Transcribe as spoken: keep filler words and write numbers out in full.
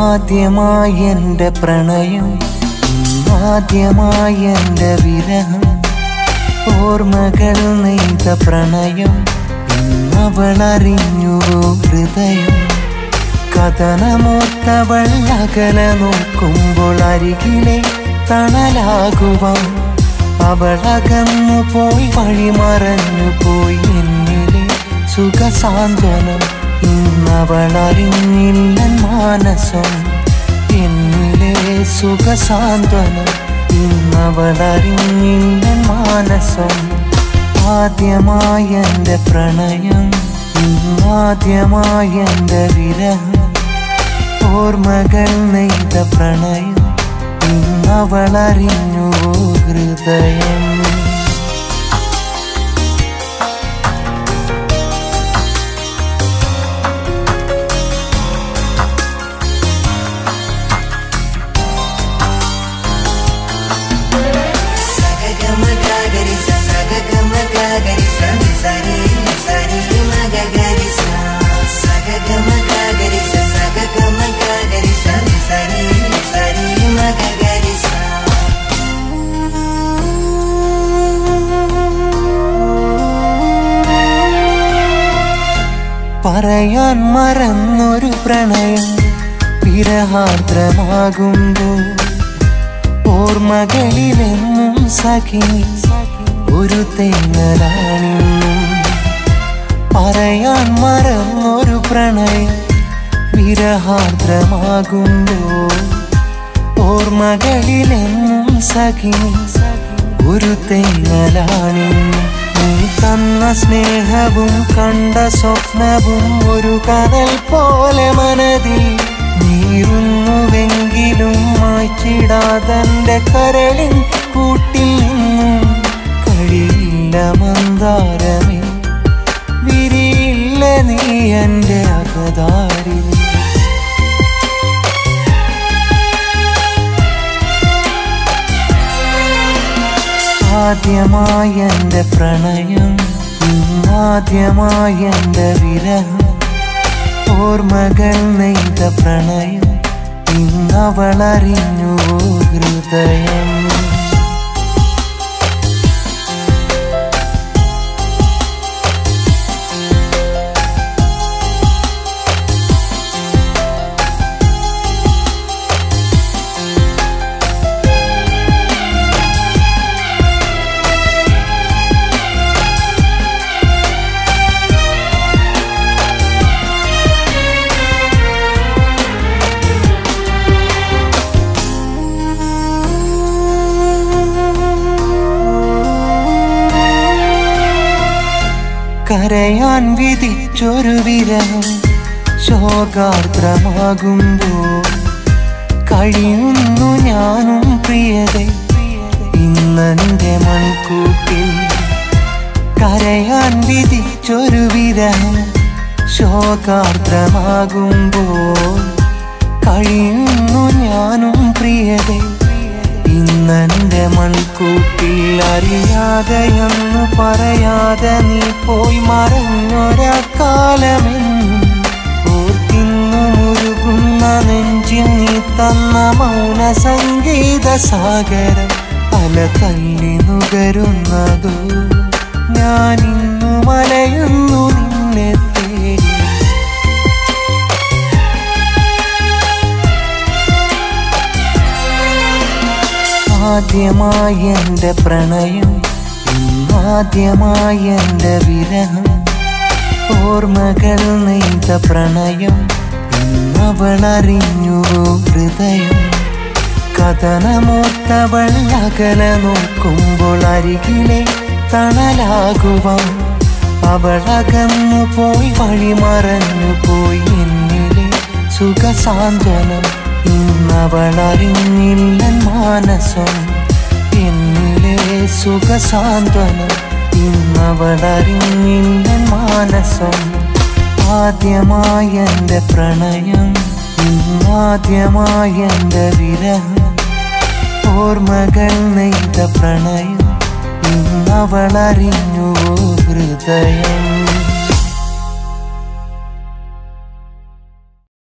ആദ്യമായി എൻ്റെ പ്രണയം, ആദ്യമായി എൻ്റെ വിരഹം, ഓർമ്മകൾ നെയ്ത പ്രണയം, ഇന്നവളറിഞ്ഞുവോ ഹൃദയം. കഥനമോർത്തവൾ അകലെ നോക്കുമ്പോൾ അരികിലെ തണലാകുവാൻ അവളകന്നു പോയി, വഴിമറഞ്ഞു പോയി എന്നിലെ സുഖസാന്ത്വനം. ഇന്നവളറിഞ്ഞില്ല മാനസം എന്നിലെ സുഖസാന്ത്വനം, ഇന്നവളറിഞ്ഞില്ല മാനസം. ആദ്യമായി എൻ്റെ പ്രണയം, ആദ്യമായി എൻ്റെ വിരഹം, ഓർമ്മകൾ നെയ്ത പ്രണയം, ഇന്നവളറിഞ്ഞുവോ ഹൃദയം. പറയാൻ മറന്നൊരു പ്രണയം വിരഹാർദ്രമാകുമ്പോൾ ഓർമ്മകളിലെന്നും സഖി ഒരു തേങ്ങലാണിന്നും. പറയാൻ മറന്നൊരു പ്രണയം വിരഹാർദ്രമാകുമ്പോൾ ഓർമ്മകളിലെന്നും സഖി ഒരു തേങ്ങലാണിന്നും. നീ തന്ന സ്നേഹവും കണ്ട സ്വപ്നവും ഒരു കടൽ പോലെ മനതിൽ നീറുന്നുവെങ്കിലും മായ്ച്ചിടാതെന്റെ കരളിൻ കൂട്ടിൽ നിന്നും. കഴിയില്ല മന്ദാരമേ, വിരിയില്ല നീ എൻ്റെ അകതാരിൽ. ആദ്യമായി എൻ്റെ പ്രണയം, ആദ്യമായി എൻ്റെ വിരഹം, ഓർമ്മകൾ നെയ്ത പ്രണയം, ഇന്നവളറിഞ്ഞുവോ ഹൃദയം. കരയാൻ വിധിച്ചൊരു വിരഹം ശോകാർദ്രമാകുമ്പോൾ കഴിയുന്നു ഞാനും പ്രിയതേ ഇന്നെൻ്റെ മൺകൂട്ടിൽ. കരയാൻ വിധിച്ചൊരു വിരഹം ശോകാർദ്രമാകുമ്പോൾ കഴിയുന്നു ഞാനും പ്രിയതേ ഇന്നെൻ്റെ മൺകൂട്ടിൽ. അറിയാതെയൊന്നു പറയാതെ നീ പോയി മറഞ്ഞൊരാ കാലമെന്നും ഓർത്തിന്നു മുരുകുന്ന നെഞ്ചിൽ നീ തന്ന മൗന സംഗീത സാഗരം അല തല്ലി നുകരുന്നതോ. ഞാനിന്നു മലയുന്നു നിന്നെ തേടി. ആദ്യമായി എൻ്റെ പ്രണയം, ആദ്യമായി എൻ്റെ വിരഹം, ഓർമ്മകൾ നെയ്ത പ്രണയം, ഇന്നവളറിഞ്ഞുവോ ഹൃദയം. കഥനമോർത്തവൾ അകലെ നോക്കുമ്പോൾ അരികിലെ തണലാകുവാൻ അവളകന്നു പോയി, വഴിമറഞ്ഞു പോയി എന്നിലെ സുഖസാന്ത്വനം. ഇന്നവളറിഞ്ഞില്ല മാനസം എന്നിലെ സുഖസാന്ത്വനം, ഇന്നവളറിഞ്ഞില്ല മാനസം. ആദ്യമായി എൻ്റെ പ്രണയം, ആദ്യമായി എൻ്റെ വിരഹം, ഓർമ്മകൾ നെയ്ത പ്രണയം, ഇന്നവളറിഞ്ഞുവോ ഹൃദയം.